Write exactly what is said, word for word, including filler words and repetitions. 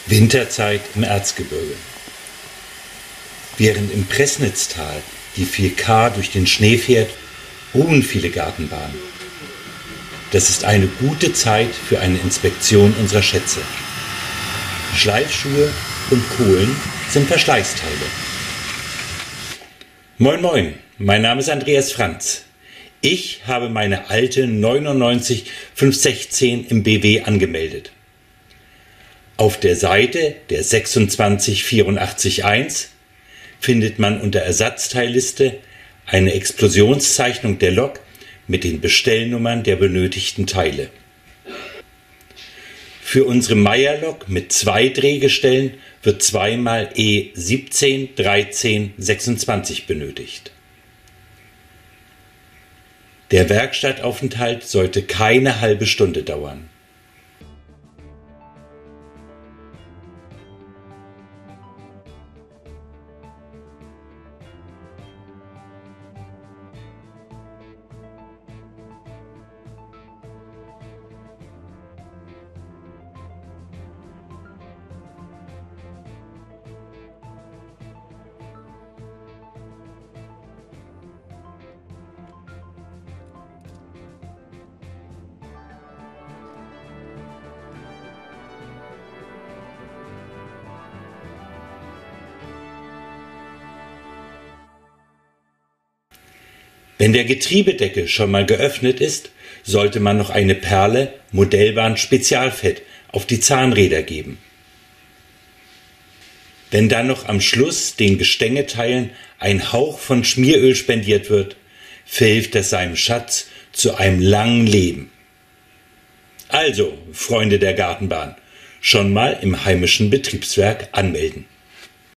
Winterzeit im Erzgebirge. Während im Pressnitztal die vier K durch den Schnee fährt, ruhen viele Gartenbahnen. Das ist eine gute Zeit für eine Inspektion unserer Schätze. Schleifschuhe und Kohlen sind Verschleißteile. Moin moin, mein Name ist Andreas Franz. Ich habe meine alte neunundneunzig fünfhundertsechzehn im B W angemeldet. Auf der Seite der sechsundzwanzig vierundachtzig eins findet man unter Ersatzteilliste eine Explosionszeichnung der Lok mit den Bestellnummern der benötigten Teile. Für unsere Meyer-Lok mit zwei Drehgestellen wird zweimal E siebzehn dreizehn sechsundzwanzig benötigt. Der Werkstattaufenthalt sollte keine halbe Stunde dauern. Wenn der Getriebedeckel schon mal geöffnet ist, sollte man noch eine Perle Modellbahn Spezialfett auf die Zahnräder geben. Wenn dann noch am Schluss den Gestängeteilen ein Hauch von Schmieröl spendiert wird, verhilft das seinem Schatz zu einem langen Leben. Also, Freunde der Gartenbahn, schon mal im heimischen Betriebswerk anmelden.